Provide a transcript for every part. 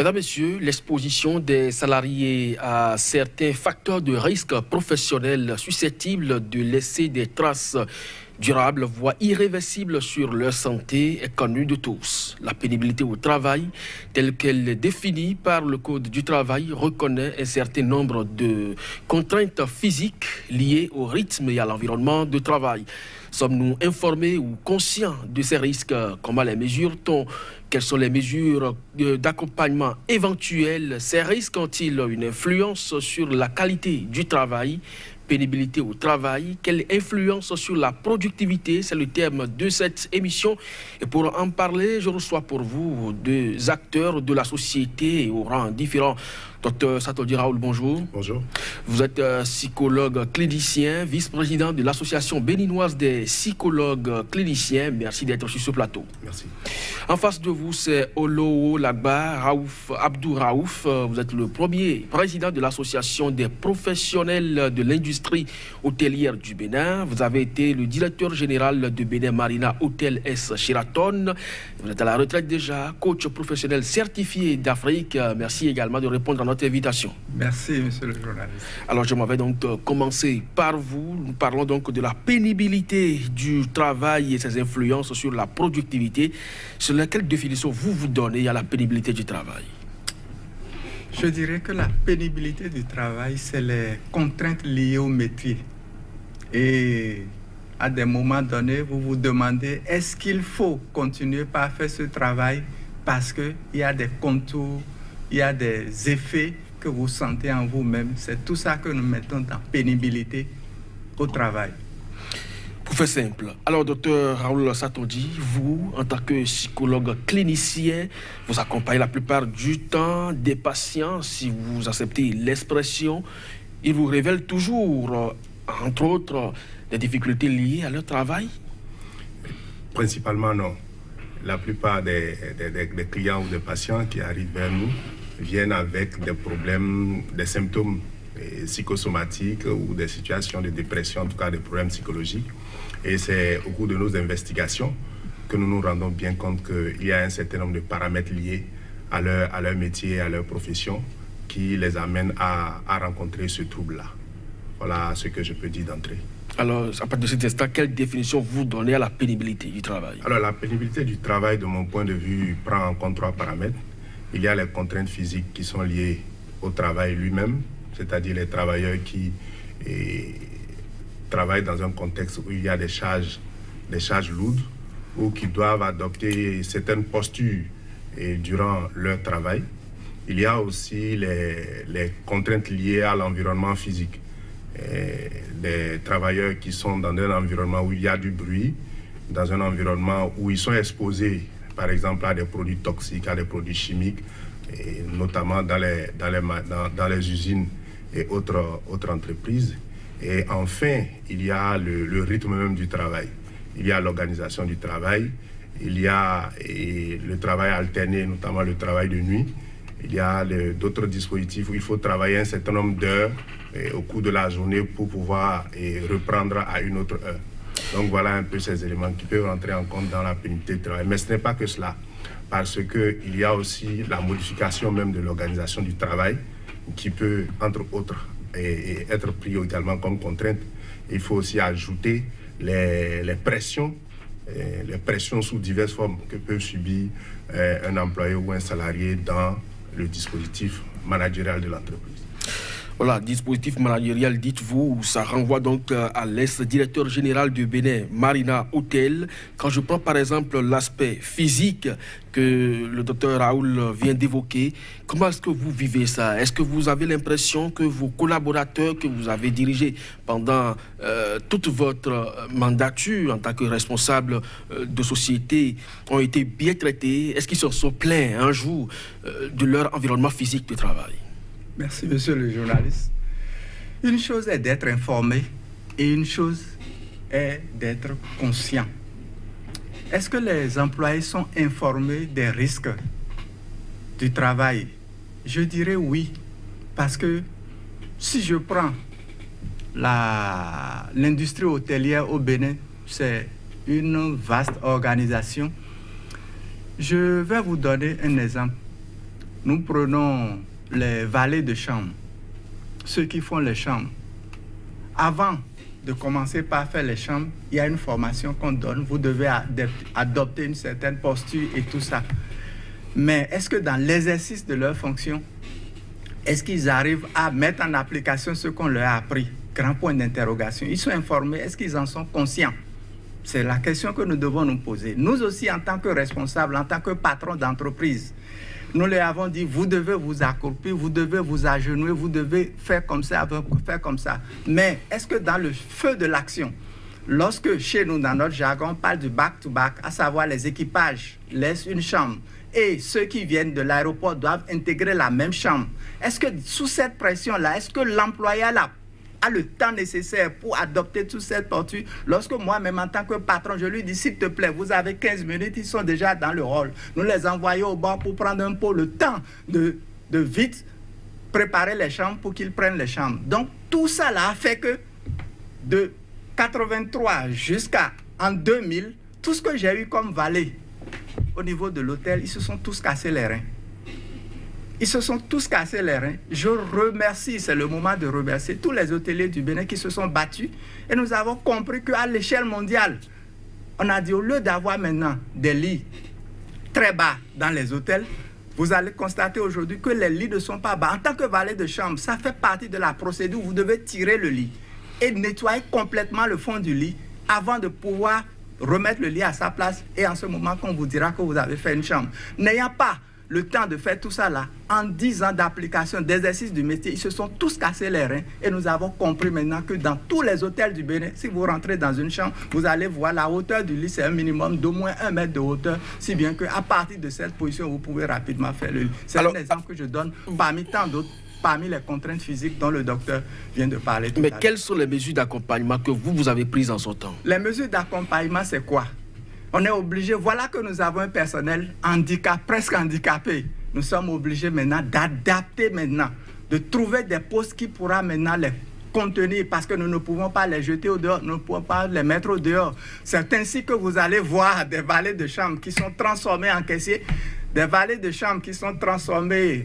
Mesdames, Messieurs, l'exposition des salariés à certains facteurs de risque professionnel susceptibles de laisser des traces durables, voire irréversibles sur leur santé est connue de tous. La pénibilité au travail, telle qu'elle est définie par le Code du travail, reconnaît un certain nombre de contraintes physiques liées au rythme et à l'environnement de travail. Sommes-nous informés ou conscients de ces risques? Comment les mesure-t-on? Quelles sont les mesures d'accompagnement éventuelles? Ces risques ont-ils une influence sur la qualité du travail? Pénibilité au travail, quelle influence sur la productivité? C'est le thème de cette émission. Et pour en parler, je reçois pour vous deux acteurs de la société au rang différent. Docteur Satoldi Raoul, bonjour. Bonjour. Vous êtes psychologue clinicien, vice-président de l'Association béninoise des psychologues cliniciens. Merci d'être sur ce plateau. Merci. En face de vous, c'est Olowo Lagba Raouf Abdou Raouf. Vous êtes le premier président de l'Association des professionnels de l'industrie hôtelière du Bénin. Vous avez été le directeur général de Bénin Marina Hôtel S Sheraton. Vous êtes à la retraite déjà, coach professionnel certifié d'Afrique. Merci également de répondre à notre invitation. Merci, monsieur le journaliste. Alors, je m'avais donc commencé par vous. Nous parlons donc de la pénibilité du travail et ses influences sur la productivité. Sur quelle définition vous donnez à la pénibilité du travail? Je dirais que la pénibilité du travail, c'est les contraintes liées au métier. Et à des moments donnés, vous vous demandez, est-ce qu'il faut continuer par faire ce travail parce qu'il y a des contours, il y a des effets que vous sentez en vous-même. C'est tout ça que nous mettons dans pénibilité au travail. Pour faire simple, alors docteur Raoul Satoldi, vous, en tant que psychologue clinicien, vous accompagnez la plupart du temps des patients, si vous acceptez l'expression, ils vous révèlent toujours, entre autres, des difficultés liées à leur travail? Principalement non. La plupart des clients ou des patients qui arrivent vers nous viennent avec des problèmes, des symptômes psychosomatiques ou des situations de dépression, en tout cas des problèmes psychologiques. Et c'est au cours de nos investigations que nous nous rendons bien compte qu'il y a un certain nombre de paramètres liés à leur métier, à leur profession, qui les amènent à rencontrer ce trouble-là. Voilà ce que je peux dire d'entrée. Alors, à partir de cet instant, quelle définition vous donnez à la pénibilité du travail? Alors, la pénibilité du travail, de mon point de vue, prend en compte trois paramètres. Il y a les contraintes physiques qui sont liées au travail lui-même, c'est-à-dire les travailleurs qui travaillent dans un contexte où il y a des charges lourdes ou qui doivent adopter certaines postures durant leur travail. Il y a aussi les contraintes liées à l'environnement physique. Des travailleurs qui sont dans un environnement où il y a du bruit, dans un environnement où ils sont exposés, par exemple, à des produits toxiques, à des produits chimiques, et notamment dans les usines et autres entreprises. Et enfin, il y a le rythme même du travail. Il y a l'organisation du travail, il y a le travail alterné, notamment le travail de nuit. Il y a d'autres dispositifs où il faut travailler un certain nombre d'heures au cours de la journée pour pouvoir reprendre à une autre heure. Donc voilà un peu ces éléments qui peuvent rentrer en compte dans la pénibilité du travail. Mais ce n'est pas que cela, parce qu'il y a aussi la modification même de l'organisation du travail qui peut, entre autres, être pris également comme contrainte. Il faut aussi ajouter les pressions sous diverses formes que peut subir un employé ou un salarié dans le dispositif managérial de l'entreprise. Voilà, dispositif managérial, dites-vous, ça renvoie donc à l'ex-directeur général du Bénin, Marina Hôtel. Quand je prends par exemple l'aspect physique que le docteur Raoul vient d'évoquer, comment est-ce que vous vivez ça? Est-ce que vous avez l'impression que vos collaborateurs que vous avez dirigés pendant toute votre mandature en tant que responsable de société ont été bien traités? Est-ce qu'ils se sont plaints un jour de leur environnement physique de travail? Merci, monsieur le journaliste. Une chose est d'être informé et une chose est d'être conscient. Est-ce que les employés sont informés des risques du travail? Je dirais oui, parce que si je prends l'industrie hôtelière au Bénin, c'est une vaste organisation. Je vais vous donner un exemple. nous prenons les valets de chambre, ceux qui font les chambres. Avant de commencer par faire les chambres, il y a une formation qu'on donne. Vous devez adopter une certaine posture et tout ça. Mais est-ce que dans l'exercice de leur fonction, est-ce qu'ils arrivent à mettre en application ce qu'on leur a appris? Grand point d'interrogation. Ils sont informés, est-ce qu'ils en sont conscients? C'est la question que nous devons nous poser. Nous aussi, en tant que responsables, en tant que patrons d'entreprise, nous leur avons dit, vous devez vous accroupir, vous devez vous agenouiller, vous devez faire comme ça, faire comme ça. Mais est-ce que dans le feu de l'action, lorsque chez nous, dans notre jargon, on parle du back-to-back, à savoir les équipages laissent une chambre et ceux qui viennent de l'aéroport doivent intégrer la même chambre, est-ce que sous cette pression-là, est-ce que l'employé a le temps nécessaire pour adopter toute cette posture? Lorsque moi-même, en tant que patron, je lui dis, s'il te plaît, vous avez 15 minutes, ils sont déjà dans le hall. Nous les envoyons au bord pour prendre un peu le temps de vite préparer les chambres pour qu'ils prennent les chambres. Donc, tout ça là a fait que de 83 jusqu'à en 2000, tout ce que j'ai eu comme valet au niveau de l'hôtel, ils se sont tous cassés les reins. Ils se sont tous cassés les reins. Je remercie, c'est le moment de remercier tous les hôteliers du Bénin qui se sont battus. Et nous avons compris qu'à l'échelle mondiale, on a dit au lieu d'avoir maintenant des lits très bas dans les hôtels, vous allez constater aujourd'hui que les lits ne sont pas bas. En tant que valet de chambre, ça fait partie de la procédure. Vous devez tirer le lit et nettoyer complètement le fond du lit avant de pouvoir remettre le lit à sa place. Et en ce moment, qu'on vous dira que vous avez fait une chambre. N'ayant pas le temps de faire tout ça là, en 10 ans d'application, d'exercice du métier, ils se sont tous cassés les reins et nous avons compris maintenant que dans tous les hôtels du Bénin, si vous rentrez dans une chambre, vous allez voir la hauteur du lit, c'est un minimum d'au moins 1 mètre de hauteur, si bien qu'à partir de cette position, vous pouvez rapidement faire le lit. C'est un exemple que je donne parmi tant d'autres, parmi les contraintes physiques dont le docteur vient de parler tout à l'heure. Mais quelles sont les mesures d'accompagnement que vous avez prises en ce temps? Les mesures d'accompagnement, c'est quoi? On est obligé, voilà que nous avons un personnel presque handicapé. Nous sommes obligés maintenant d'adapter maintenant, de trouver des postes qui pourra maintenant les contenir parce que nous ne pouvons pas les jeter au dehors, nous ne pouvons pas les mettre au dehors. C'est ainsi que vous allez voir des valets de chambre qui sont transformés en caissiers, des valets de chambre qui sont transformés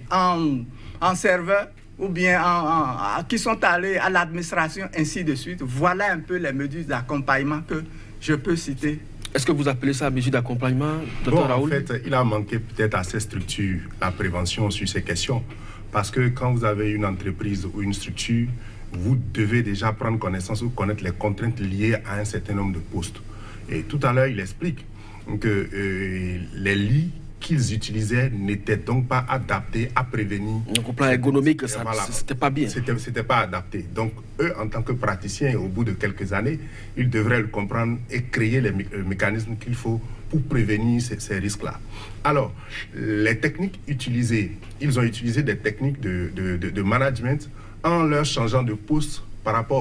en serveurs ou bien qui sont allés à l'administration, ainsi de suite. Voilà un peu les mesures d'accompagnement que je peux citer. Est-ce que vous appelez ça mesure d'accompagnement, Dr. Raoul? En fait, il a manqué peut-être à ces structures la prévention sur ces questions. Parce que quand vous avez une entreprise ou une structure, vous devez déjà prendre connaissance ou connaître les contraintes liées à un certain nombre de postes. Et tout à l'heure, il explique que les lits qu'ils utilisaient n'étaient donc pas adaptés à prévenir. Donc au plan ergonomique, c'était pas bien. C'était pas adapté. Donc eux, en tant que praticiens, au bout de quelques années, ils devraient le comprendre et créer les mécanismes qu'il faut pour prévenir ces risques-là. Alors, les techniques utilisées, ils ont utilisé des techniques de management en leur changeant de poste par rapport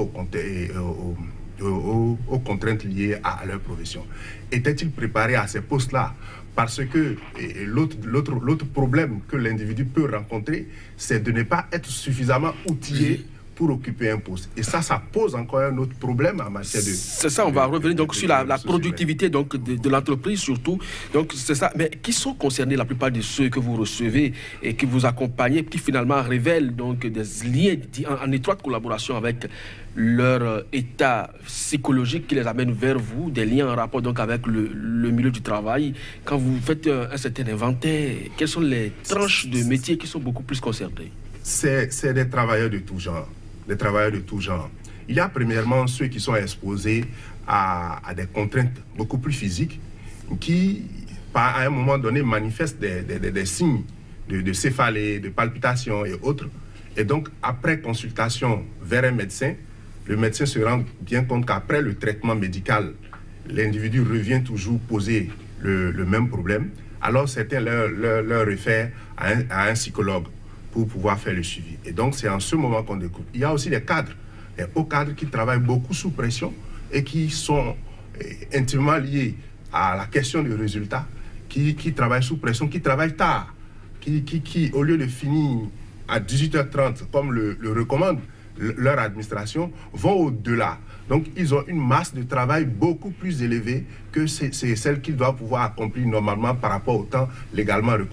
aux contraintes liées à leur profession. Étaient-ils préparés à ces postes-là? Parce que l'autre problème que l'individu peut rencontrer, c'est de ne pas être suffisamment outillé pour occuper un poste. Et ça pose encore un autre problème en matière de... C'est ça, on va revenir donc sur la productivité donc, de l'entreprise surtout. Donc c'est ça. Mais qui sont concernés la plupart de ceux que vous recevez et qui vous accompagnent, qui finalement révèlent donc des liens en étroite collaboration avec leur état psychologique qui les amène vers vous, des liens en rapport donc avec le milieu du travail. Quand vous faites un certain inventaire, quelles sont les tranches de métiers qui sont beaucoup plus concernées? C'est des travailleurs de tout genre. Des travailleurs de tout genre. Il y a premièrement ceux qui sont exposés à des contraintes beaucoup plus physiques qui, à un moment donné, manifestent des signes de céphalée, de palpitations et autres. Et donc, après consultation vers un médecin, le médecin se rend bien compte qu'après le traitement médical, l'individu revient toujours poser le même problème. Alors, certains leur réfèrent à un psychologue pour pouvoir faire le suivi. Et donc, c'est en ce moment qu'on découvre. Il y a aussi les cadres, les hauts cadres qui travaillent beaucoup sous pression et qui sont intimement liés à la question du résultat, qui travaillent sous pression, qui travaillent tard, qui au lieu de finir à 18h30, comme le recommande leur administration, vont au-delà. Donc, ils ont une masse de travail beaucoup plus élevée que c'est celle qu'ils doivent pouvoir accomplir normalement par rapport au temps légalement reconnu.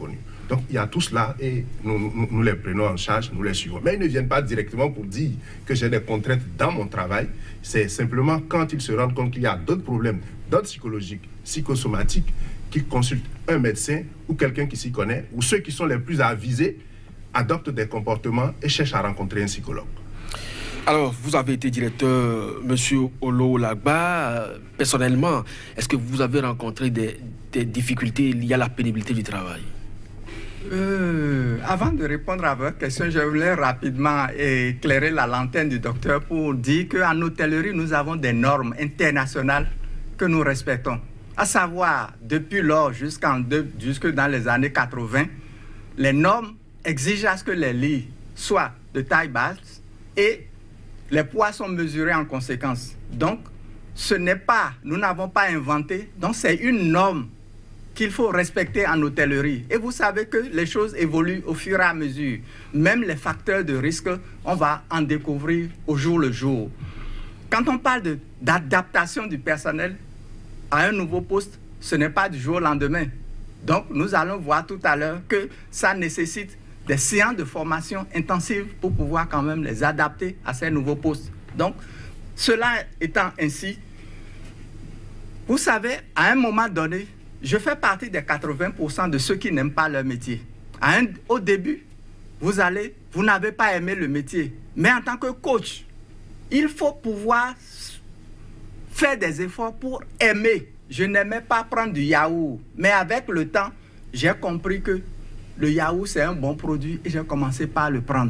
Donc il y a tout cela et nous les prenons en charge, nous les suivons. Mais ils ne viennent pas directement pour dire que j'ai des contraintes dans mon travail. C'est simplement quand ils se rendent compte qu'il y a d'autres problèmes, d'ordre psychologique, psychosomatiques, qu'ils consultent un médecin ou quelqu'un qui s'y connaît, ou ceux qui sont les plus avisés adoptent des comportements et cherchent à rencontrer un psychologue. Alors, vous avez été directeur, M. Olo Lagba. Personnellement, est-ce que vous avez rencontré des difficultés liées à la pénibilité du travail? Avant de répondre à votre question, je voulais rapidement éclairer la lanterne du docteur pour dire qu'en hôtellerie, nous avons des normes internationales que nous respectons. À savoir, depuis lors jusque dans les années 80, les normes exigent à ce que les lits soient de taille basse et les poids sont mesurés en conséquence. Donc, ce n'est pas, nous n'avons pas inventé, donc c'est une norme qu'il faut respecter en hôtellerie. Et vous savez que les choses évoluent au fur et à mesure. Même les facteurs de risque, on va en découvrir au jour le jour. Quand on parle d'adaptation du personnel à un nouveau poste, ce n'est pas du jour au lendemain. Donc, nous allons voir tout à l'heure que ça nécessite des séances de formation intensive pour pouvoir quand même les adapter à ces nouveaux postes. Donc, cela étant ainsi, vous savez, à un moment donné, je fais partie des 80% de ceux qui n'aiment pas leur métier. Au début, vous n'avez pas aimé le métier. Mais en tant que coach, il faut pouvoir faire des efforts pour aimer. Je n'aimais pas prendre du yaourt. Mais avec le temps, j'ai compris que le yaourt, c'est un bon produit et j'ai commencé par le prendre.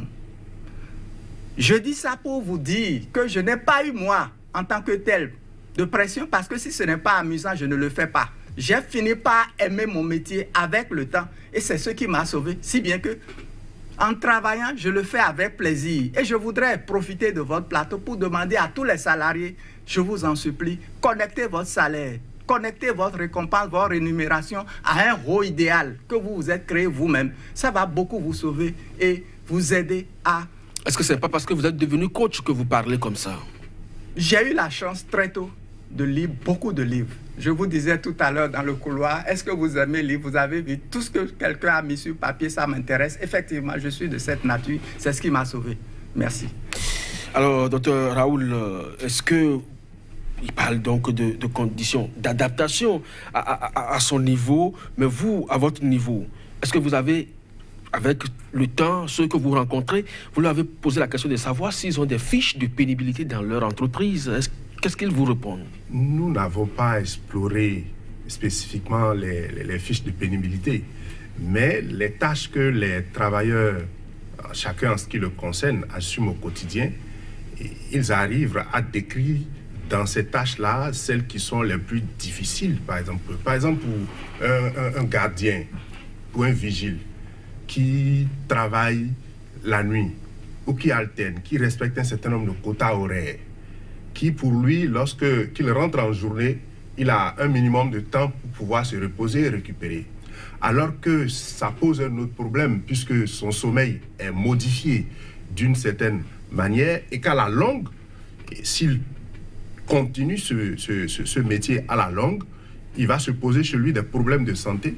Je dis ça pour vous dire que je n'ai pas eu, moi, en tant que tel, de pression parce que si ce n'est pas amusant, je ne le fais pas. J'ai fini par aimer mon métier avec le temps et c'est ce qui m'a sauvé. Si bien que, en travaillant, je le fais avec plaisir. Et je voudrais profiter de votre plateau pour demander à tous les salariés, je vous en supplie, connectez votre salaire, connectez votre récompense, votre rémunération à un rôle idéal que vous vous êtes créé vous-même. Ça va beaucoup vous sauver et vous aider à... Est-ce que ce n'est pas parce que vous êtes devenu coach que vous parlez comme ça? J'ai eu la chance très tôt de lire beaucoup de livres. Je vous disais tout à l'heure dans le couloir, est-ce que vous aimez lire? Vous avez vu tout ce que quelqu'un a mis sur papier, ça m'intéresse. Effectivement, je suis de cette nature. C'est ce qui m'a sauvé. Merci. Alors, docteur Raoul, est-ce que il parle donc de conditions d'adaptation à son niveau, mais vous, à votre niveau, est-ce que vous avez, avec le temps, ceux que vous rencontrez, vous leur avez posé la question de savoir s'ils ont des fiches de pénibilité dans leur entreprise? Qu'est-ce qu'ils vous répondent? Nous n'avons pas exploré spécifiquement les fiches de pénibilité, mais les tâches que les travailleurs, chacun en ce qui le concerne, assument au quotidien, ils arrivent à décrire dans ces tâches-là celles qui sont les plus difficiles. Par exemple pour un gardien ou un vigile qui travaille la nuit ou qui alterne, qui respecte un certain nombre de quotas horaires, qui pour lui, lorsqu'il rentre en journée, il a un minimum de temps pour pouvoir se reposer et récupérer. Alors que ça pose un autre problème, puisque son sommeil est modifié d'une certaine manière, et qu'à la longue, s'il continue ce métier à la longue, il va se poser chez lui des problèmes de santé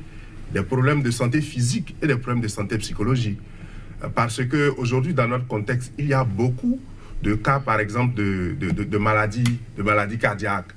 physique et des problèmes de santé psychologique. Parce qu'aujourd'hui, dans notre contexte, il y a beaucoup de cas, par exemple, de maladies cardiaques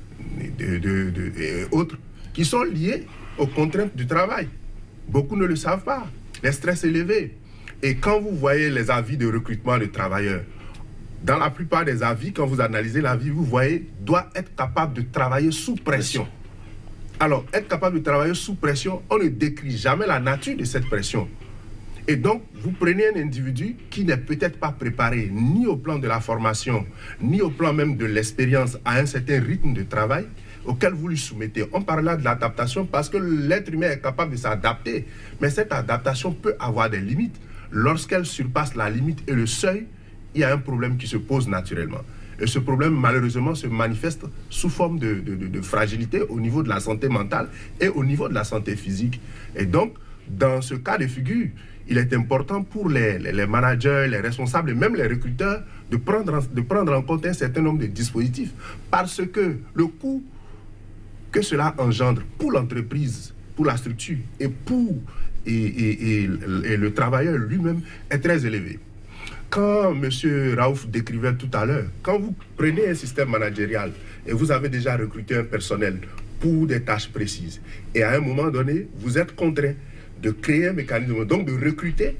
et autres, qui sont liés aux contraintes du travail. Beaucoup ne le savent pas. Les stress élevés. Et quand vous voyez les avis de recrutement de travailleurs, dans la plupart des avis, quand vous analysez l'avis, vous voyez, doit être capable de travailler sous pression. Alors, être capable de travailler sous pression, on ne décrit jamais la nature de cette pression. Et donc, vous prenez un individu qui n'est peut-être pas préparé ni au plan de la formation, ni au plan même de l'expérience à un certain rythme de travail auquel vous lui soumettez. On parle là de l'adaptation parce que l'être humain est capable de s'adapter. Mais cette adaptation peut avoir des limites. Lorsqu'elle surpasse la limite et le seuil, il y a un problème qui se pose naturellement. Et ce problème, malheureusement, se manifeste sous forme de fragilité au niveau de la santé mentale et au niveau de la santé physique. Et donc, dans ce cas de figure, il est important pour les managers, les responsables et même les recruteurs de prendre en compte un certain nombre de dispositifs parce que le coût que cela engendre pour l'entreprise, pour la structure et pour et le travailleur lui-même est très élevé. Quand M. Raouf décrivait tout à l'heure, quand vous prenez un système managérial et vous avez déjà recruté un personnel pour des tâches précises, et à un moment donné, vous êtes contraint de créer un mécanisme, donc de recruter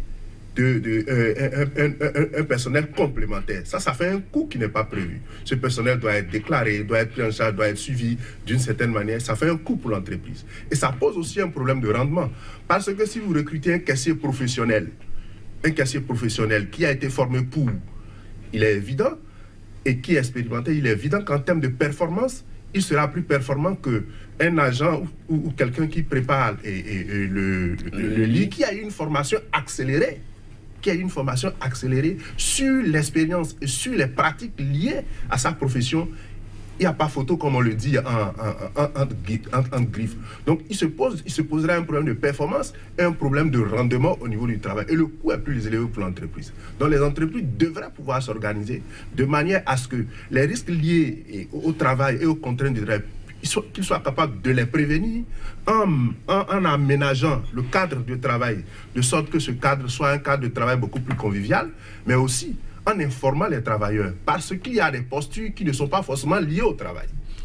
un personnel complémentaire. Ça fait un coût qui n'est pas prévu. Ce personnel doit être déclaré, doit être pris en charge, doit être suivi d'une certaine manière. Ça fait un coût pour l'entreprise. Et ça pose aussi un problème de rendement. Parce que si vous recrutez un caissier professionnel qui a été formé pour, il est évident, et qui est expérimenté, il est évident qu'en termes de performance, il sera plus performant qu'un agent ou quelqu'un qui prépare le lit, qui a eu une formation accélérée, sur l'expérience et sur les pratiques liées à sa profession. Il n'y a pas photo, comme on le dit en griffe. Donc, il se posera un problème de performance et un problème de rendement au niveau du travail. Et le coût est plus élevé pour l'entreprise. Donc, les entreprises devraient pouvoir s'organiser de manière à ce que les risques liés au travail et aux contraintes du travail, qu'ils soient capables de les prévenir en aménageant le cadre de travail, de sorte que ce cadre soit un cadre de travail beaucoup plus convivial, mais aussi en informant les travailleurs, parce qu'il y a des postures qui ne sont pas forcément liées au travail.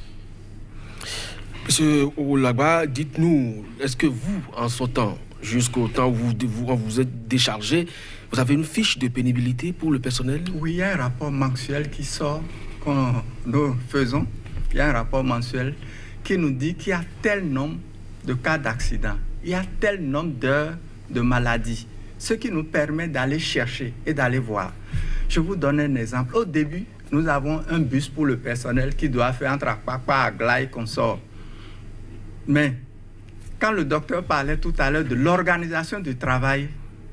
Monsieur Oulagba, dites-nous, est-ce que vous, en ce temps, jusqu'au temps où vous êtes déchargé, vous avez une fiche de pénibilité pour le personnel? Oui, il y a un rapport mensuel qui sort, que nous faisons. Il y a un rapport mensuel qui nous dit qu'il y a tel nombre de cas d'accident, il y a tel nombre d'heures de maladie, ce qui nous permet d'aller chercher et d'aller voir. Je vous donne un exemple. Au début, nous avons un bus pour le personnel qui doit faire entre Akpakpa, Aglaé, qu'on sort. Mais quand le docteur parlait tout à l'heure de l'organisation du travail,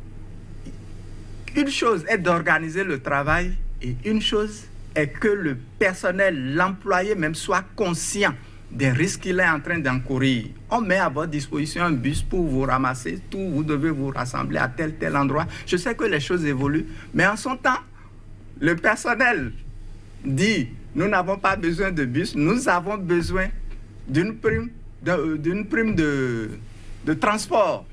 une chose est d'organiser le travail et une chose est que le personnel, l'employé même, soit conscient des risques qu'il est en train d'encourir. On met à votre disposition un bus pour vous ramasser tout, vous devez vous rassembler à tel endroit. Je sais que les choses évoluent, mais en son temps, le personnel dit, nous n'avons pas besoin de bus, nous avons besoin d'une prime de transport.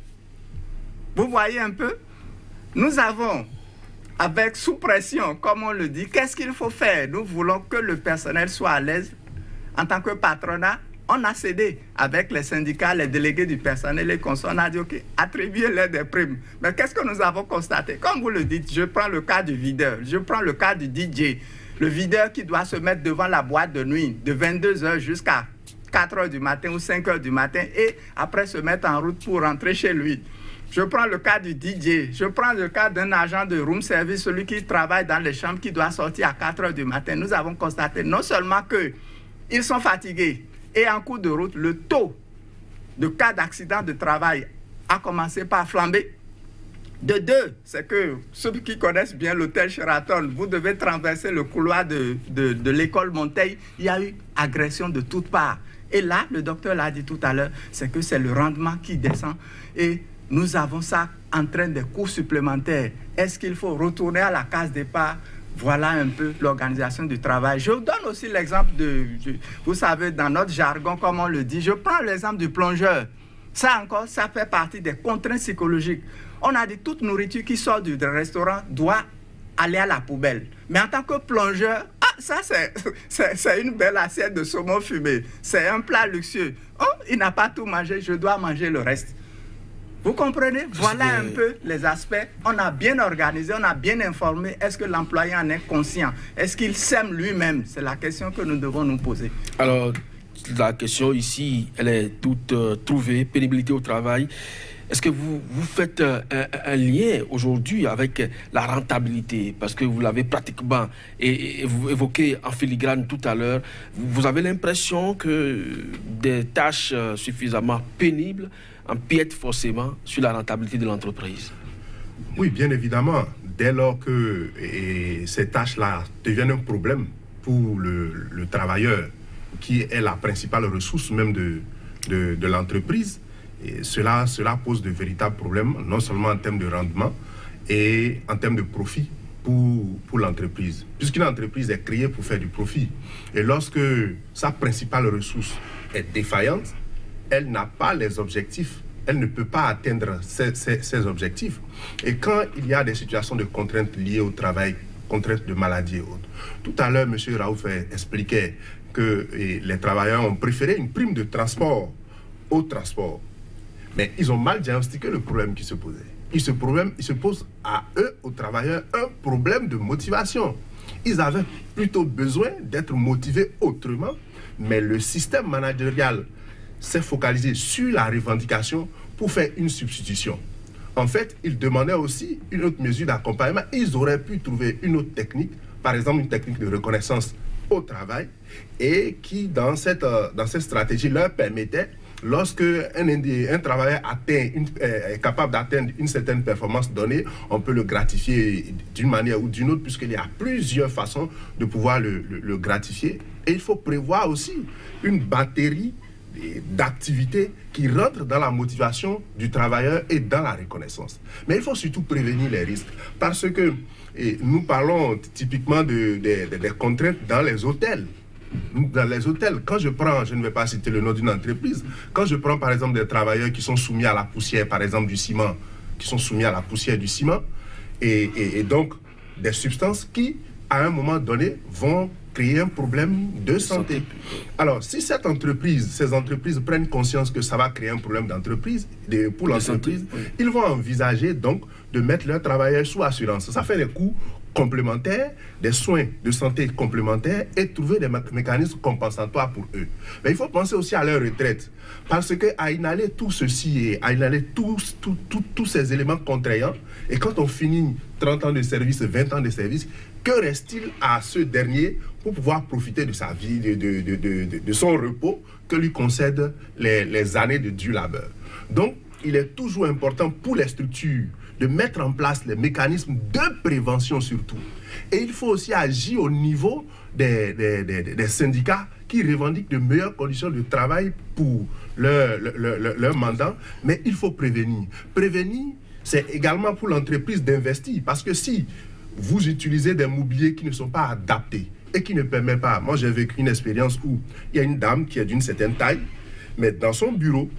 Vous voyez un peu? Nous avons, avec sous pression, comme on le dit, qu'est-ce qu'il faut faire? Nous voulons que le personnel soit à l'aise. En tant que patronat, on a cédé avec les syndicats, les délégués du personnel et consorts. On a dit, OK, attribuez-leur des primes. Mais qu'est-ce que nous avons constaté? Comme vous le dites, je prends le cas du videur, je prends le cas du DJ. Le videur qui doit se mettre devant la boîte de nuit de 22h jusqu'à 4h du matin ou 5h du matin et après se mettre en route pour rentrer chez lui. Je prends le cas du DJ, je prends le cas d'un agent de room service, celui qui travaille dans les chambres, qui doit sortir à 4h du matin. Nous avons constaté non seulement qu'ils sont fatigués et en cours de route, le taux de cas d'accident de travail a commencé par flamber. De deux, c'est que ceux qui connaissent bien l'hôtel Sheraton, vous devez traverser le couloir de l'école Monteil, il y a eu agression de toutes parts. Et là, le docteur l'a dit tout à l'heure, c'est que c'est le rendement qui descend et nous avons ça en train des cours supplémentaires. Est-ce qu'il faut retourner à la case départ? Voilà un peu l'organisation du travail. Je vous donne aussi l'exemple vous savez, dans notre jargon, comme on le dit, je prends l'exemple du plongeur. Ça encore, ça fait partie des contraintes psychologiques. On a dit toute nourriture qui sort du restaurant doit aller à la poubelle. Mais en tant que plongeur, ça c'est une belle assiette de saumon fumé. C'est un plat luxueux. Oh, il n'a pas tout mangé, je dois manger le reste. Vous comprenez? Voilà un peu les aspects. On a bien organisé, on a bien informé. Est-ce que l'employé en est conscient? Est-ce qu'il s'aime lui-même? C'est la question que nous devons nous poser. Alors, la question ici, elle est toute trouvée. Pénibilité au travail. Est-ce que vous faites un lien aujourd'hui avec la rentabilité? Parce que vous l'avez pratiquement évoqué en filigrane tout à l'heure. Vous avez l'impression que des tâches suffisamment pénibles empiètent forcément sur la rentabilité de l'entreprise? Oui, bien évidemment. Dès lors que ces tâches-là deviennent un problème pour le travailleur, qui est la principale ressource même de l'entreprise, et cela pose de véritables problèmes, non seulement en termes de rendement et en termes de profit pour l'entreprise. Puisqu'une entreprise est créée pour faire du profit. Et lorsque sa principale ressource est défaillante, elle n'a pas les objectifs elle ne peut pas atteindre ses objectifs. Et quand il y a des situations de contraintes liées au travail, contraintes de maladie et autres. Tout à l'heure, M. Raouf expliquait que les travailleurs ont préféré une prime de transport au transport. Mais ils ont mal diagnostiqué le problème qui se posait. Il se pose à eux, aux travailleurs, un problème de motivation. Ils avaient plutôt besoin d'être motivés autrement, mais le système managérial s'est focalisé sur la revendication pour faire une substitution. En fait, ils demandaient aussi une autre mesure d'accompagnement. Ils auraient pu trouver une autre technique, par exemple une technique de reconnaissance au travail, et qui, dans cette stratégie, leur permettait, lorsque un travailleur est capable d'atteindre une certaine performance donnée, on peut le gratifier d'une manière ou d'une autre, puisqu'il y a plusieurs façons de pouvoir le gratifier. Et il faut prévoir aussi une batterie d'activités qui rentrent dans la motivation du travailleur et dans la reconnaissance. Mais il faut surtout prévenir les risques, parce que nous parlons typiquement des contraintes dans les hôtels. Dans les hôtels, quand je prends, je ne vais pas citer le nom d'une entreprise, quand je prends par exemple des travailleurs qui sont soumis à la poussière, par exemple du ciment, qui sont soumis à la poussière du ciment, et donc des substances qui, à un moment donné, vont créer un problème de santé. Alors, si ces entreprises prennent conscience que ça va créer un problème d'entreprise, pour l'entreprise, ils vont envisager donc de mettre leurs travailleurs sous assurance. Ça fait des coûts complémentaires, des soins de santé complémentaires et trouver des mécanismes compensatoires pour eux. Mais il faut penser aussi à leur retraite, parce qu'à inhaler tout ceci et à inhaler tous ces éléments contraignants, et quand on finit 30 ans de service, 20 ans de service, que reste-t-il à ce dernier pour pouvoir profiter de sa vie, de son repos que lui concèdent les années de dur labeur? Donc, il est toujours important pour les structures de mettre en place les mécanismes de prévention surtout. Et il faut aussi agir au niveau des syndicats qui revendiquent de meilleures conditions de travail pour leur mandat. Mais il faut prévenir. Prévenir, c'est également pour l'entreprise d'investir. Parce que si vous utilisez des mobiliers qui ne sont pas adaptés et qui ne permettent pas... Moi, j'ai vécu une expérience où il y a une dame qui est d'une certaine taille, mais dans son bureau,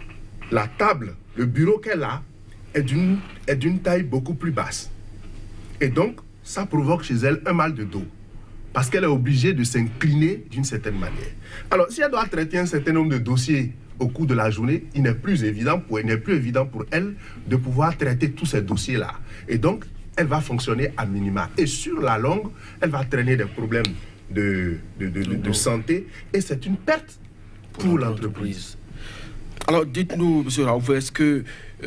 la table, le bureau qu'elle a, est d'une taille beaucoup plus basse. Et donc, ça provoque chez elle un mal de dos, parce qu'elle est obligée de s'incliner d'une certaine manière. Alors, si elle doit traiter un certain nombre de dossiers au cours de la journée, il n'est plus évident pour elle de pouvoir traiter tous ces dossiers-là. Et donc, elle va fonctionner à minima. Et sur la longue, elle va traîner des problèmes de santé, et c'est une perte pour l'entreprise. Alors, dites-nous, M. Raouf, est-ce que,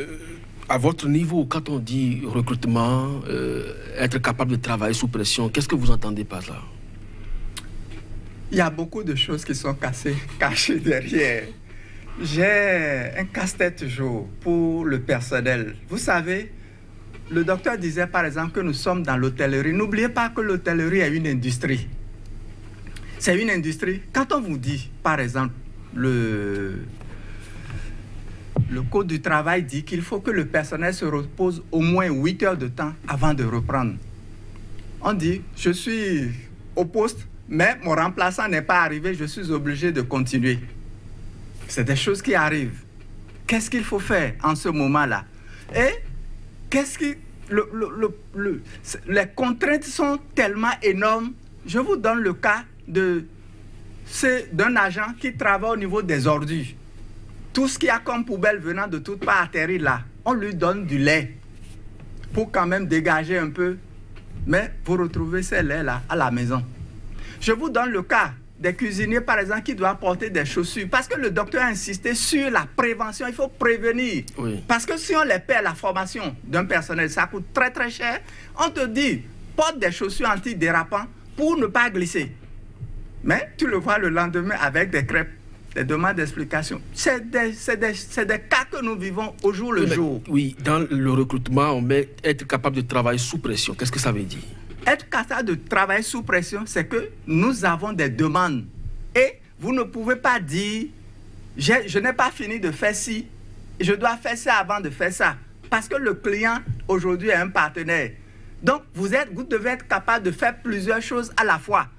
à votre niveau, quand on dit recrutement, être capable de travailler sous pression, qu'est-ce que vous entendez par là? Il y a beaucoup de choses qui sont cachées derrière. J'ai un casse-tête toujours pour le personnel. Vous savez, le docteur disait par exemple que nous sommes dans l'hôtellerie. N'oubliez pas que l'hôtellerie est une industrie. C'est une industrie. Quand on vous dit, par exemple, le Code du travail dit qu'il faut que le personnel se repose au moins 8 heures de temps avant de reprendre. On dit, je suis au poste, mais mon remplaçant n'est pas arrivé, je suis obligé de continuer. C'est des choses qui arrivent. Qu'est-ce qu'il faut faire en ce moment-là? Et qu'est-ce qui... les contraintes sont tellement énormes. Je vous donne le cas d'un agent qui travaille au niveau des ordures. Tout ce qu'il y a comme poubelle venant de toutes parts atterrir là, on lui donne du lait pour quand même dégager un peu. Mais vous retrouvez ces laits-là à la maison. Je vous donne le cas des cuisiniers, par exemple, qui doivent porter des chaussures. Parce que le docteur a insisté sur la prévention, il faut prévenir. Oui. Parce que si on les paie la formation d'un personnel, ça coûte très très cher. On te dit, porte des chaussures antidérapantes pour ne pas glisser. Mais tu le vois le lendemain avec des crêpes. Des demandes d'explication. C'est des cas que nous vivons au jour le jour. Oui, dans le recrutement, on met être capable de travailler sous pression. Qu'est-ce que ça veut dire? Être capable de travailler sous pression, c'est que nous avons des demandes. Et vous ne pouvez pas dire, je n'ai pas fini de faire ci, je dois faire ça avant de faire ça. Parce que le client, aujourd'hui, est un partenaire. Donc, vous devez être capable de faire plusieurs choses à la fois.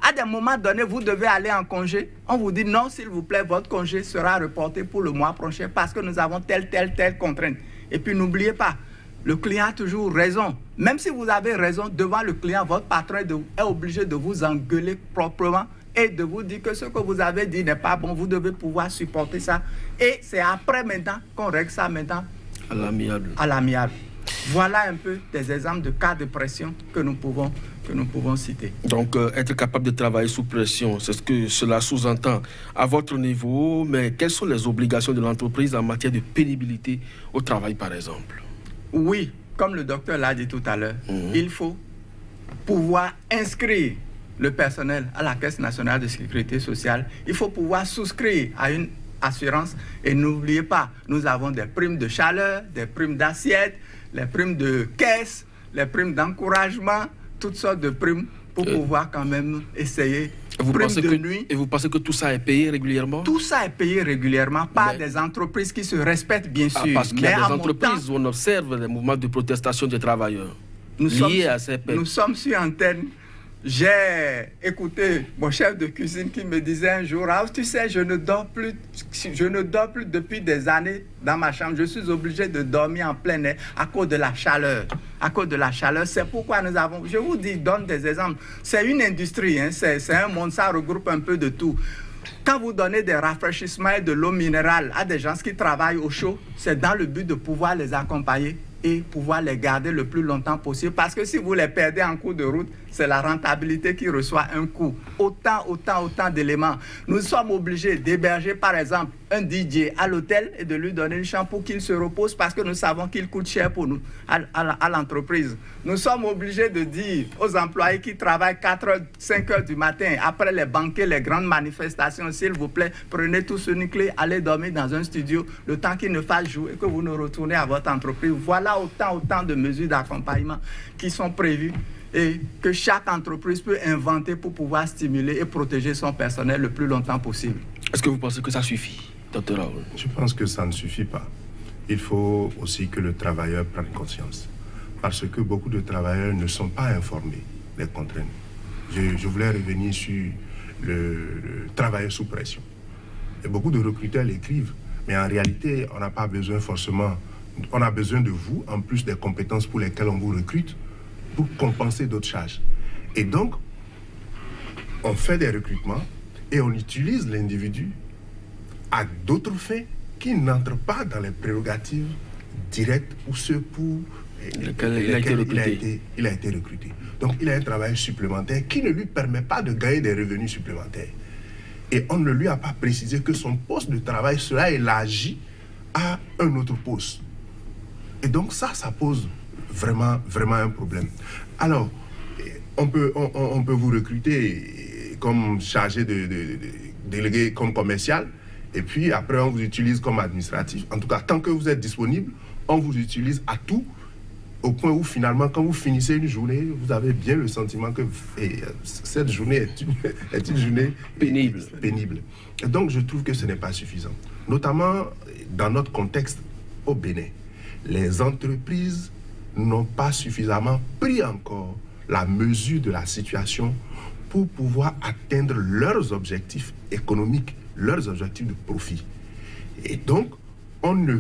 À des moments donnés, vous devez aller en congé. On vous dit non, s'il vous plaît, votre congé sera reporté pour le mois prochain parce que nous avons telle contrainte. Et puis n'oubliez pas, le client a toujours raison. Même si vous avez raison devant le client, votre patron est obligé de vous engueuler proprement et de vous dire que ce que vous avez dit n'est pas bon. Vous devez pouvoir supporter ça. Et c'est après maintenant qu'on règle ça maintenant à l'amiable. À l'amiable. Voilà un peu des exemples de cas de pression que nous pouvons citer. Donc, être capable de travailler sous pression, c'est ce que cela sous-entend à votre niveau. Mais quelles sont les obligations de l'entreprise en matière de pénibilité au travail, par exemple? Oui, comme le docteur l'a dit tout à l'heure, il faut pouvoir inscrire le personnel à la Caisse nationale de sécurité sociale. Il faut pouvoir souscrire à une assurance. Et n'oubliez pas, nous avons des primes de chaleur, des primes d'assiette, les primes de caisse, les primes d'encouragement, toutes sortes de primes pour pouvoir quand même essayer. Et vous pensez que tout ça est payé régulièrement? Tout ça est payé régulièrement par des entreprises qui se respectent, bien sûr. Parce qu'il y a des entreprises où on observe des mouvements de protestation des travailleurs liés à ces paiements. Nous sommes sur antenne. J'ai écouté mon chef de cuisine qui me disait un jour, ah, tu sais, je ne dors plus depuis des années dans ma chambre. Je suis obligé de dormir en plein air à cause de la chaleur. À cause de la chaleur, c'est pourquoi nous avons, je vous dis, donne des exemples. C'est une industrie, hein, c'est un monde, ça regroupe un peu de tout. Quand vous donnez des rafraîchissements et de l'eau minérale à des gens qui travaillent au chaud, c'est dans le but de pouvoir les accompagner et pouvoir les garder le plus longtemps possible. Parce que si vous les perdez en cours de route, c'est la rentabilité qui reçoit un coût. Autant d'éléments. Nous sommes obligés d'héberger, par exemple, un DJ à l'hôtel et de lui donner une chambre pour qu'il se repose parce que nous savons qu'il coûte cher pour nous, à l'entreprise. Nous sommes obligés de dire aux employés qui travaillent 4 h, 5 h du matin, après les banquets, les grandes manifestations, s'il vous plaît, prenez tout ce nucléaire, allez dormir dans un studio le temps qu'il ne fasse jour et que vous ne retournez à votre entreprise. Voilà autant de mesures d'accompagnement qui sont prévues et que chaque entreprise peut inventer pour pouvoir stimuler et protéger son personnel le plus longtemps possible. Est-ce que vous pensez que ça suffit, Dr Raoul? Je pense que ça ne suffit pas. Il faut aussi que le travailleur prenne conscience. Parce que beaucoup de travailleurs ne sont pas informés des contraintes. Je voulais revenir sur le travail sous pression. Et beaucoup de recruteurs l'écrivent, mais en réalité, on n'a pas besoin forcément... On a besoin de vous, en plus des compétences pour lesquelles on vous recrute, pour compenser d'autres charges. Et donc, on fait des recrutements et on utilise l'individu à d'autres faits qui n'entrent pas dans les prérogatives directes ou ceux pour lesquels il a été recruté. Donc, il a un travail supplémentaire qui ne lui permet pas de gagner des revenus supplémentaires. Et on ne lui a pas précisé que son poste de travail sera élargi à un autre poste. Et donc ça pose vraiment un problème. Alors, on peut vous recruter comme chargé de délégué comme commercial, et puis après on vous utilise comme administratif. En tout cas, tant que vous êtes disponible, on vous utilise à tout, au point où finalement, quand vous finissez une journée, vous avez bien le sentiment que cette journée est une journée pénible. Et donc je trouve que ce n'est pas suffisant. Notamment dans notre contexte au Bénin. Les entreprises n'ont pas suffisamment pris encore la mesure de la situation pour pouvoir atteindre leurs objectifs économiques, leurs objectifs de profit. Et donc, on ne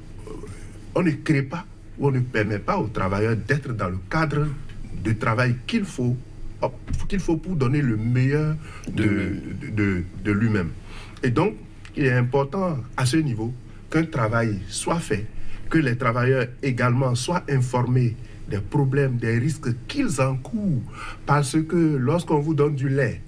crée pas ou on ne permet pas aux travailleurs d'être dans le cadre de travail qu'il faut pour donner le meilleur de lui-même. Et donc, il est important à ce niveau qu'un travail soit fait, que les travailleurs également soient informés des problèmes, des risques qu'ils encourent. Parce que lorsqu'on vous donne du lait,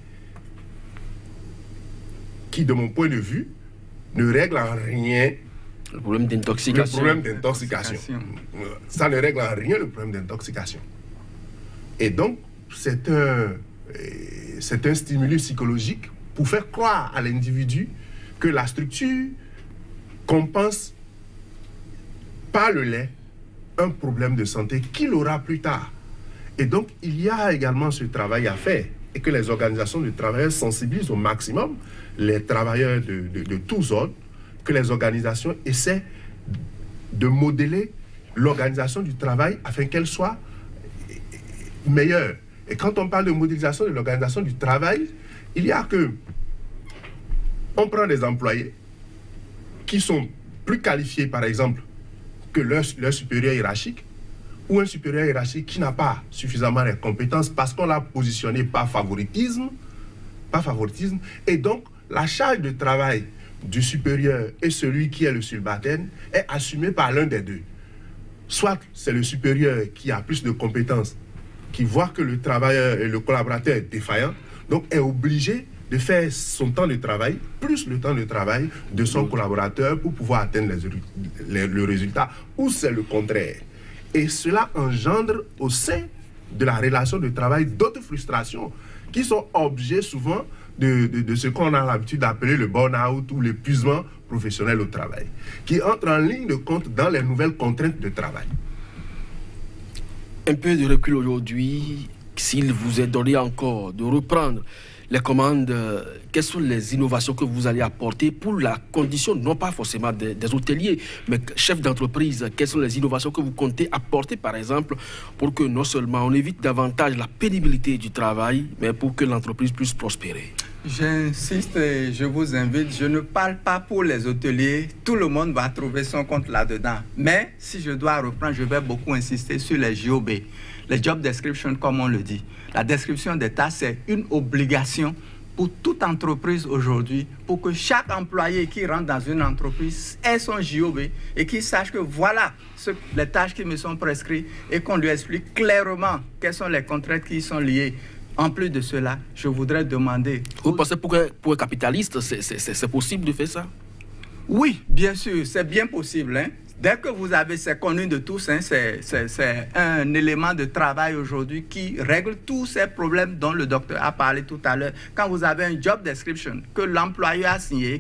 qui de mon point de vue, ne règle en rien le problème d'intoxication. Ça ne règle en rien le problème d'intoxication. Et donc, c'est un stimulus psychologique pour faire croire à l'individu que la structure compense par le lait un problème de santé qu'il aura plus tard. Et donc, il y a également ce travail à faire et que les organisations de travailleurs sensibilisent au maximum les travailleurs de tous ordres, que les organisations essaient de modeler l'organisation du travail afin qu'elle soit meilleure Et quand on parle de modélisation de l'organisation du travail, il y a que... On prend des employés qui sont plus qualifiés, par exemple, que leur supérieur hiérarchique, ou un supérieur hiérarchique qui n'a pas suffisamment de compétences parce qu'on l'a positionné par favoritisme, et donc la charge de travail du supérieur et celui qui est le subalterne est assumée par l'un des deux. Soit c'est le supérieur qui a plus de compétences, qui voit que le travailleur et le collaborateur est défaillant, donc est obligé de faire son temps de travail, plus le temps de travail de son collaborateur pour pouvoir atteindre le résultat, ou c'est le contraire. Et cela engendre au sein de la relation de travail d'autres frustrations qui sont objets souvent de ce qu'on a l'habitude d'appeler le burn-out ou l'épuisement professionnel au travail, qui entre en ligne de compte dans les nouvelles contraintes de travail. Un peu de recul aujourd'hui, s'il vous est donné encore de reprendre les commandes, quelles sont les innovations que vous allez apporter pour la condition, non pas forcément des hôteliers, mais chefs d'entreprise? Quelles sont les innovations que vous comptez apporter, par exemple, pour que non seulement on évite davantage la pénibilité du travail, mais pour que l'entreprise puisse prospérer? J'insiste et je vous invite, je ne parle pas pour les hôteliers, tout le monde va trouver son compte là-dedans. Mais si je dois reprendre, je vais beaucoup insister sur les JOB, les job description comme on le dit. La description des tâches, c'est une obligation pour toute entreprise aujourd'hui, pour que chaque employé qui rentre dans une entreprise ait son JOB et qu'il sache que voilà les tâches qui me sont prescrites et qu'on lui explique clairement quelles sont les contraintes qui y sont liées. En plus de cela, je voudrais demander... Vous pensez pour un capitaliste, c'est possible de faire ça? Oui, bien sûr, c'est bien possible. Hein? Dès que vous avez, c'est connu de tous, hein, c'est un élément de travail aujourd'hui qui règle tous ces problèmes dont le docteur a parlé tout à l'heure. Quand vous avez un job description que l'employeur a signé,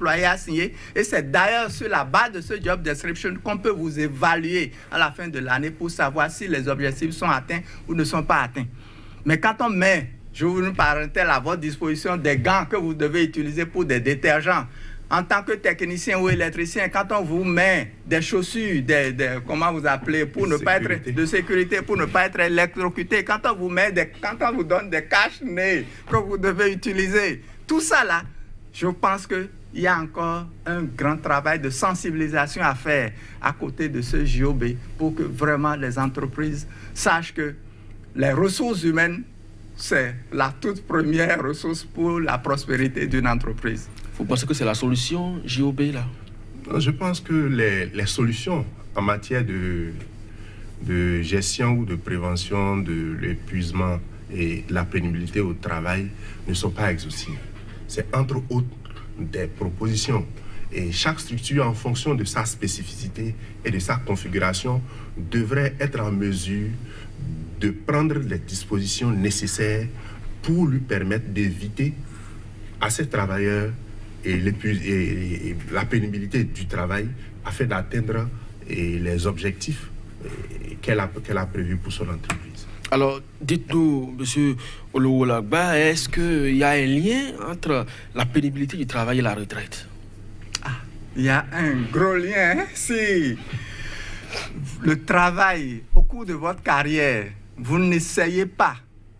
et c'est d'ailleurs sur la base de ce job description qu'on peut vous évaluer à la fin de l'année pour savoir si les objectifs sont atteints ou ne sont pas atteints. Mais quand on met, je vous une parenthèse à votre disposition, des gants que vous devez utiliser pour des détergents, en tant que technicien ou électricien, quand on vous met des chaussures, comment vous appelez, pour ne pas être de sécurité, pour ne pas être électrocuté, quand on vous donne des cache-nez que vous devez utiliser, tout ça là, je pense qu'il y a encore un grand travail de sensibilisation à faire à côté de ce JOB pour que vraiment les entreprises sachent que les ressources humaines, c'est la toute première ressource pour la prospérité d'une entreprise. Vous pensez que c'est la solution, JOB, là? Je pense que les solutions en matière de gestion ou de prévention de l'épuisement et de la pénibilité au travail ne sont pas exhaustives. C'est entre autres des propositions. Et chaque structure, en fonction de sa spécificité et de sa configuration, devrait être en mesure de prendre les dispositions nécessaires pour lui permettre d'éviter à ces travailleurs et la pénibilité du travail afin d'atteindre les objectifs qu'elle a prévus pour son entreprise. Alors, dites-nous, M. Olowo-Lagba, est-ce qu'il y a un lien entre la pénibilité du travail et la retraite? Il y a un gros lien. Hein? Si le travail, au cours de votre carrière, vous n'essayez pas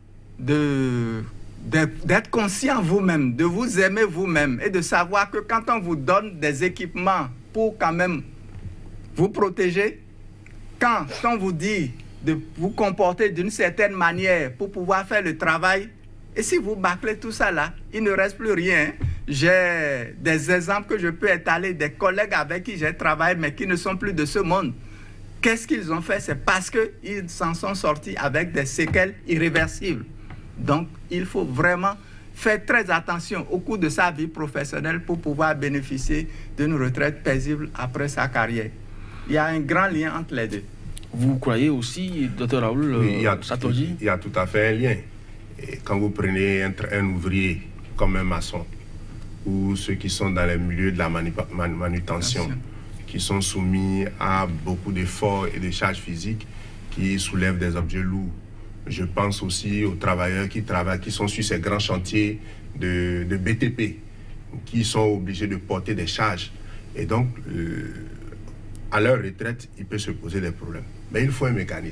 d'être conscient vous-même, de vous aimer vous-même et de savoir que quand on vous donne des équipements pour quand même vous protéger, quand on vous dit de vous comporter d'une certaine manière pour pouvoir faire le travail, et si vous bâclez tout ça là, il ne reste plus rien. J'ai des exemples que je peux étaler, des collègues avec qui j'ai travaillé mais qui ne sont plus de ce monde. Qu'est-ce qu'ils ont fait? C'est parce qu'ils s'en sont sortis avec des séquelles irréversibles. Donc, il faut vraiment faire très attention au cours de sa vie professionnelle pour pouvoir bénéficier d'une retraite paisible après sa carrière. Il y a un grand lien entre les deux. Vous croyez aussi, Dr Raoul Satoji? Il y a tout à fait un lien. Et quand vous prenez un ouvrier comme un maçon, ou ceux qui sont dans les milieux de la manutention, qui sont soumis à beaucoup d'efforts et de charges physiques qui soulèvent des objets lourds. Je pense aussi aux travailleurs qui sont sur ces grands chantiers de BTP, qui sont obligés de porter des charges. Et donc, à leur retraite, il peut se poser des problèmes. Mais il faut un mécanisme.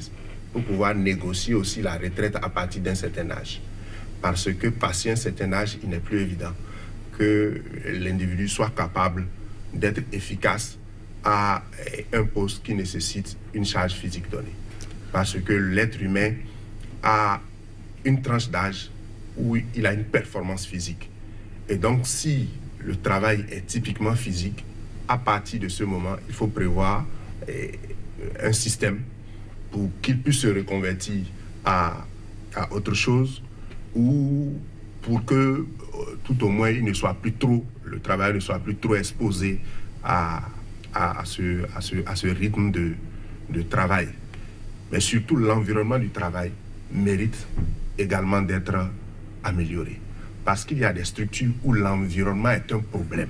pour pouvoir négocier aussi la retraite à partir d'un certain âge. Parce que passé un certain âge, il n'est plus évident que l'individu soit capable d'être efficace à un poste qui nécessite une charge physique donnée. Parce que l'être humain a une tranche d'âge où il a une performance physique. Et donc, si le travail est typiquement physique, à partir de ce moment, il faut prévoir un système pour qu'il puisse se reconvertir à autre chose, ou pour que tout au moins il ne soit plus trop, le travail ne soit plus trop exposé à ce rythme de travail. Mais surtout, l'environnement du travail mérite également d'être amélioré. Parce qu'il y a des structures où l'environnement est un problème.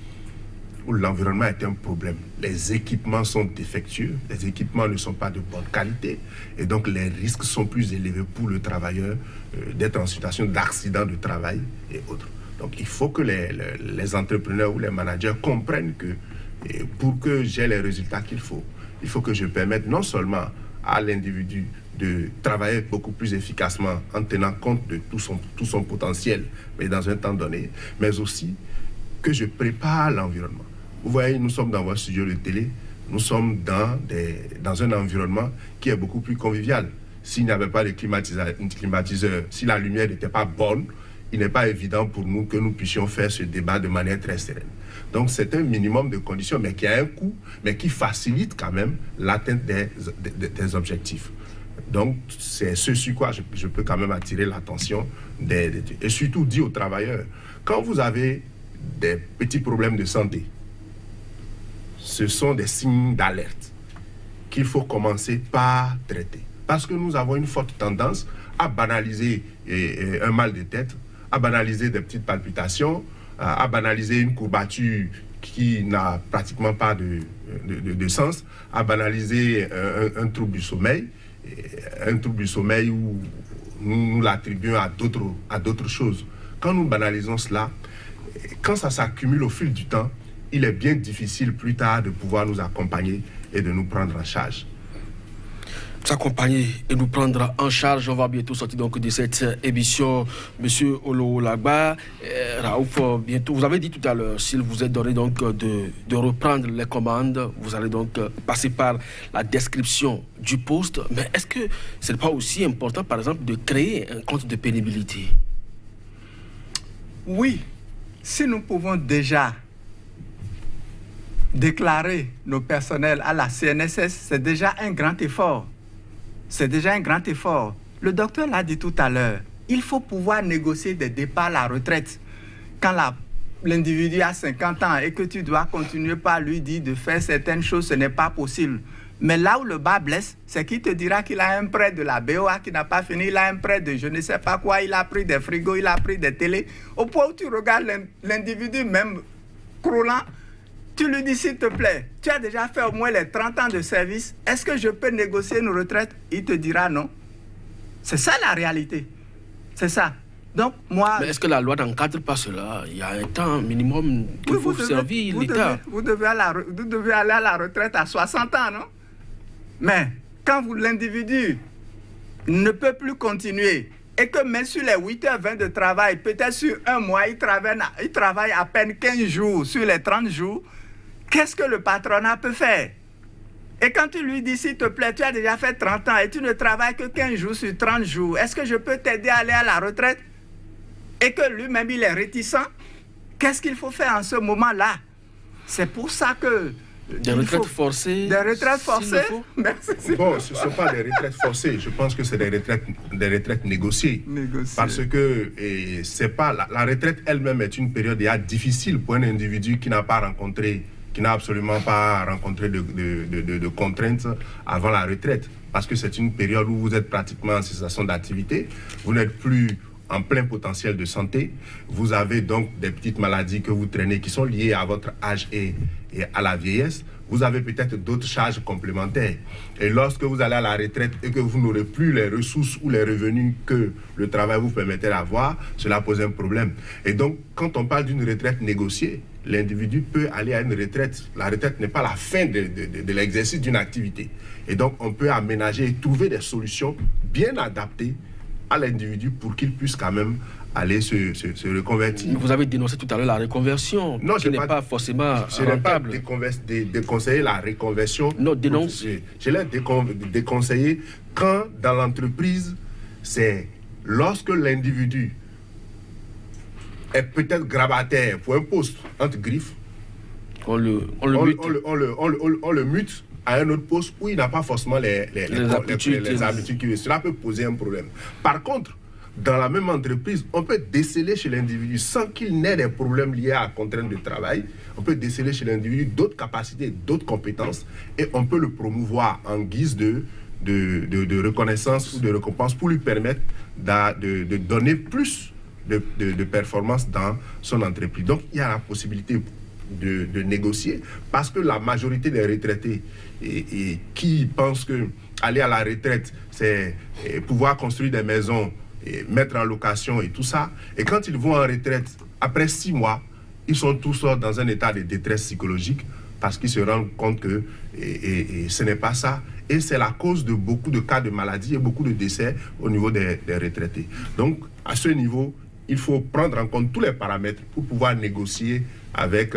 Les équipements sont défectueux, les équipements ne sont pas de bonne qualité, et donc les risques sont plus élevés pour le travailleur d'être en situation d'accident de travail et autres. Donc il faut que les entrepreneurs ou les managers comprennent que pour que j'ai les résultats qu'il faut, il faut que je permette non seulement à l'individu de travailler beaucoup plus efficacement en tenant compte de tout son potentiel, mais dans un temps donné, mais aussi que je prépare l'environnement. Vous voyez, nous sommes dans votre studio de télé, nous sommes dans un environnement qui est beaucoup plus convivial. S'il n'y avait pas de climatiseur, si la lumière n'était pas bonne, il n'est pas évident pour nous que nous puissions faire ce débat de manière très sereine. Donc c'est un minimum de conditions, mais qui a un coût, mais qui facilite quand même l'atteinte des objectifs. Donc c'est ce sur quoi je peux quand même attirer l'attention et surtout dire aux travailleurs, quand vous avez des petits problèmes de santé, ce sont des signes d'alerte qu'il faut commencer par traiter. Parce que nous avons une forte tendance à banaliser un mal de tête, à banaliser des petites palpitations, à banaliser une courbature qui n'a pratiquement pas de sens, à banaliser un trouble du sommeil où nous l'attribuons à d'autres choses. Quand nous banalisons cela, quand ça s'accumule au fil du temps, il est bien difficile plus tard de pouvoir nous accompagner et de nous prendre en charge. S'accompagner et nous prendre en charge. On va bientôt sortir donc de cette émission. Monsieur Olo-Lagba, Raouf, bientôt, vous avez dit tout à l'heure, s'il vous est donné donc de reprendre les commandes, vous allez donc passer par la description du poste. Mais est-ce que ce n'est pas aussi important, par exemple, de créer un compte de pénibilité? Oui, si nous pouvons déjà déclarer nos personnels à la CNSS, c'est déjà un grand effort. C'est déjà un grand effort. Le docteur l'a dit tout à l'heure, il faut pouvoir négocier des départs à la retraite. Quand l'individu a 50 ans et que tu dois continuer par lui dire de faire certaines choses, ce n'est pas possible. Mais là où le bas blesse, c'est qu'il te dira qu'il a un prêt de la BOA qui n'a pas fini, il a un prêt de je ne sais pas quoi, il a pris des frigos, il a pris des télés. Au point où tu regardes l'individu même croulant, tu lui dis s'il te plaît, tu as déjà fait au moins les 30 ans de service, est-ce que je peux négocier une retraite? Il te dira non. C'est ça la réalité. C'est ça. Donc moi... Mais est-ce que la loi n'encadre pas cela? Il y a un temps minimum qu'il faut servir l'État. Vous devez aller à la retraite à 60 ans, non? Mais quand l'individu ne peut plus continuer et que même sur les 8h20 de travail, peut-être sur un mois, il travaille à peine 15 jours sur les 30 jours, qu'est-ce que le patronat peut faire? Et quand tu lui dis, s'il te plaît, tu as déjà fait 30 ans et tu ne travailles que 15 jours sur 30 jours, est-ce que je peux t'aider à aller à la retraite? Et que lui-même, il est réticent, qu'est-ce qu'il faut faire en ce moment-là? C'est pour ça que... Des retraites forcées. Des retraites forcées. Merci. Bon, ce ne sont pas des retraites forcées. Je pense que c'est des retraites négociées. Parce que c'est pas la retraite elle-même est une période difficile pour un individu qui n'a absolument pas rencontré de contraintes avant la retraite. Parce que c'est une période où vous êtes pratiquement en cessation d'activité. Vous n'êtes plus en plein potentiel de santé. Vous avez donc des petites maladies que vous traînez qui sont liées à votre âge et à la vieillesse. Vous avez peut-être d'autres charges complémentaires. Et lorsque vous allez à la retraite et que vous n'aurez plus les ressources ou les revenus que le travail vous permettait d'avoir, cela pose un problème. Et donc, quand on parle d'une retraite négociée, l'individu peut aller à une retraite. La retraite n'est pas la fin de l'exercice d'une activité. Et donc, on peut aménager et trouver des solutions bien adaptées à l'individu pour qu'il puisse quand même aller se reconvertir. Vous avez dénoncé tout à l'heure la reconversion, non, qui n'est pas forcément rentable. Je n'ai pas déconseillé la reconversion. Non, dénonce. Je l'ai déconseillé quand dans l'entreprise, c'est lorsque l'individu est peut-être grabataire pour un poste entre griffes, on le mute à un autre poste où il n'a pas forcément les habitudes. Cela peut poser un problème. Par contre, dans la même entreprise, on peut déceler chez l'individu, sans qu'il n'ait des problèmes liés à la contrainte de travail, on peut déceler chez l'individu d'autres capacités, d'autres compétences, et on peut le promouvoir en guise de reconnaissance ou de récompense pour lui permettre de donner plus de performance dans son entreprise. Donc, il y a la possibilité de négocier, parce que la majorité des retraités qui pensent que aller à la retraite, c'est pouvoir construire des maisons, et mettre en location et tout ça. Et quand ils vont en retraite, après 6 mois, ils sont tous dans un état de détresse psychologique parce qu'ils se rendent compte que ce n'est pas ça. Et c'est la cause de beaucoup de cas de maladie et beaucoup de décès au niveau des retraités. Donc, à ce niveau, il faut prendre en compte tous les paramètres pour pouvoir négocier avec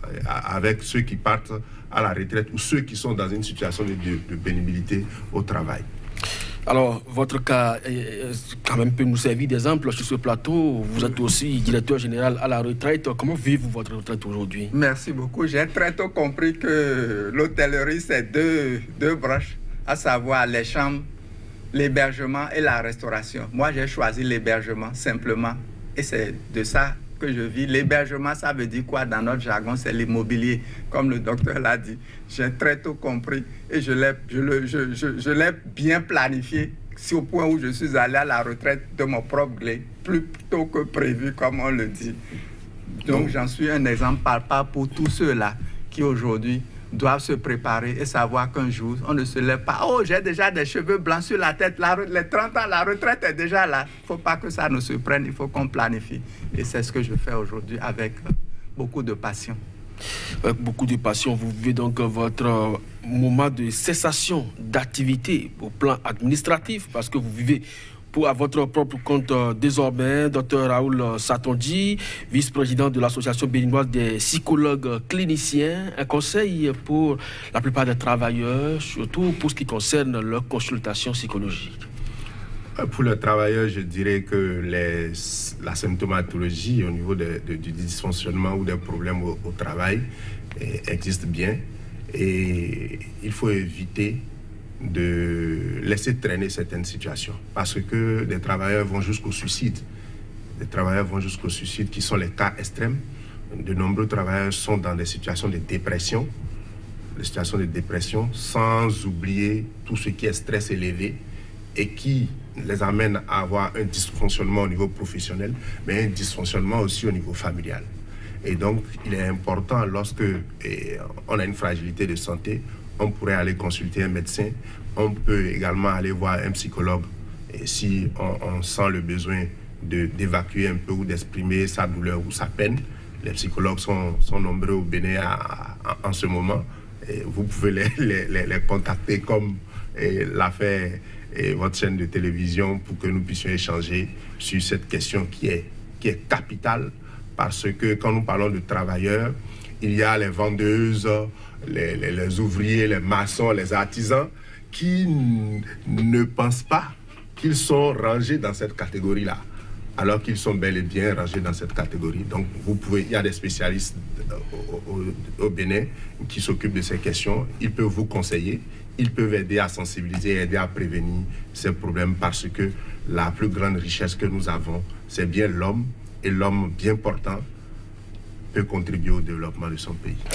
ceux qui partent à la retraite ou ceux qui sont dans une situation de pénibilité au travail. Alors, votre cas quand même peut nous servir d'exemple sur ce plateau. Vous êtes aussi directeur général à la retraite. Comment vivez-vous votre retraite aujourd'hui? Merci beaucoup. J'ai très tôt compris que l'hôtellerie, c'est deux branches, à savoir les chambres, l'hébergement et la restauration. Moi, j'ai choisi l'hébergement simplement. Et c'est de ça que je vis. L'hébergement, ça veut dire quoi dans notre jargon? C'est l'immobilier, comme le docteur l'a dit. J'ai très tôt compris et je l'ai bien planifié, si au point où je suis allé à la retraite de mon propre gré, plus tôt que prévu, comme on le dit. Donc, j'en suis un exemple palpable pour tous ceux-là qui aujourd'hui doivent se préparer et savoir qu'un jour, on ne se lève pas. Oh, j'ai déjà des cheveux blancs sur la tête. Les 30 ans, la retraite est déjà là. Il ne faut pas que ça nous surprenne. Il faut qu'on planifie. Et c'est ce que je fais aujourd'hui avec beaucoup de passion. Avec beaucoup de passion, vous vivez donc votre moment de cessation d'activité au plan administratif parce que vous vivez à votre propre compte désormais. Dr Raoul Satondi, vice-président de l'Association béninoise des psychologues cliniciens, un conseil pour la plupart des travailleurs, surtout pour ce qui concerne leur consultation psychologique. Pour les travailleurs, je dirais que la symptomatologie au niveau du dysfonctionnement ou des problèmes au travail existe bien et il faut éviter de laisser traîner certaines situations parce que des travailleurs vont jusqu'au suicide. Des travailleurs vont jusqu'au suicide qui sont les cas extrêmes. De nombreux travailleurs sont dans des situations de dépression, sans oublier tout ce qui est stress élevé et qui les amène à avoir un dysfonctionnement au niveau professionnel, mais un dysfonctionnement aussi au niveau familial. Et donc, il est important, lorsque on a une fragilité de santé, on pourrait aller consulter un médecin. On peut également aller voir un psychologue et si on sent le besoin d'évacuer un peu ou d'exprimer sa douleur ou sa peine. Les psychologues sont nombreux au Bénin en ce moment. Et vous pouvez les contacter comme l'a fait votre chaîne de télévision pour que nous puissions échanger sur cette question qui est capitale parce que quand nous parlons de travailleurs, il y a les vendeuses, les ouvriers, les maçons, les artisans qui ne pensent pas qu'ils sont rangés dans cette catégorie-là, alors qu'ils sont bel et bien rangés dans cette catégorie. Donc, il y a des spécialistes au Bénin qui s'occupent de ces questions. Ils peuvent vous conseiller, ils peuvent aider à sensibiliser, aider à prévenir ces problèmes parce que la plus grande richesse que nous avons, c'est bien l'homme et l'homme bien portant peut contribuer au développement de son pays.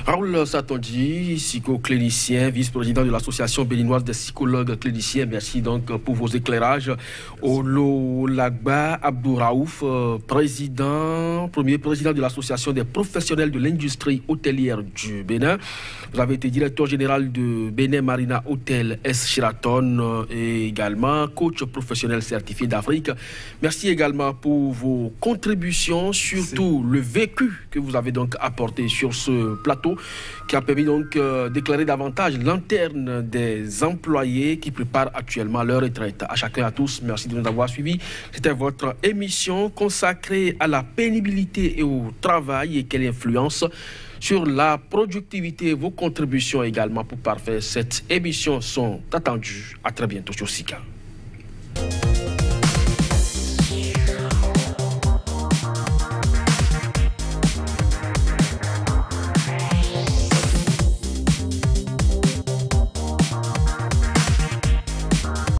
Raoul Satondi, psychoclinicien, vice-président de l'association béninoise des psychologues cliniciens. Merci donc pour vos éclairages. Olo Lagba Abdouraouf, premier président de l'association des professionnels de l'industrie hôtelière du Bénin. Vous avez été directeur général de Bénin Marina Hotel S. Sheraton et également coach professionnel certifié d'Afrique. Merci également pour vos contributions, surtout le vécu que vous avez donc apporté sur ce plateau qui a permis donc d'éclairer davantage l'interne des employés qui préparent actuellement leur retraite. À chacun et à tous, merci de nous avoir suivis. C'était votre émission consacrée à la pénibilité et au travail et quelle influence sur la productivité. Vos contributions également pour parfaire cette émission sont attendues. À très bientôt sur Sika.